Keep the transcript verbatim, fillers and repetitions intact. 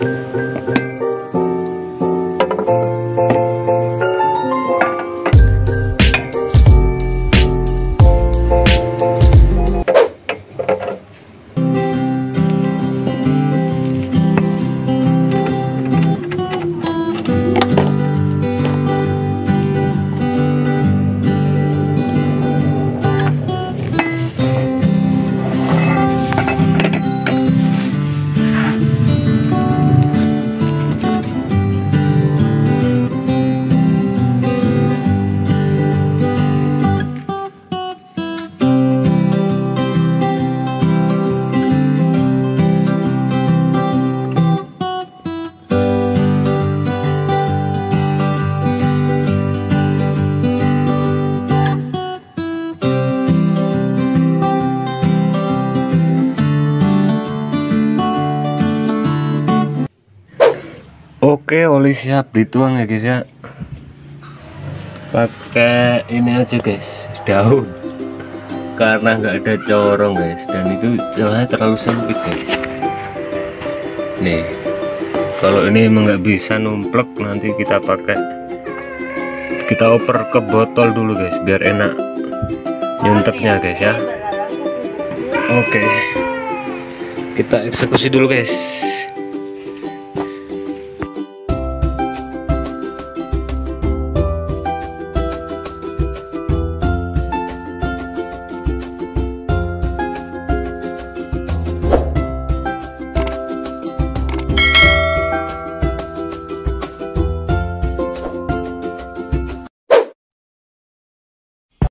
Oke, oli siap dituang ya guys ya. Pakai ini aja guys, daun, karena nggak ada corong guys, dan itu celahnya terlalu sempit guys. Nih, kalau ini emang nggak bisa numplek, nanti kita pakai, kita oper ke botol dulu guys, biar enak nyunteknya guys ya. Oke, kita eksekusi dulu guys.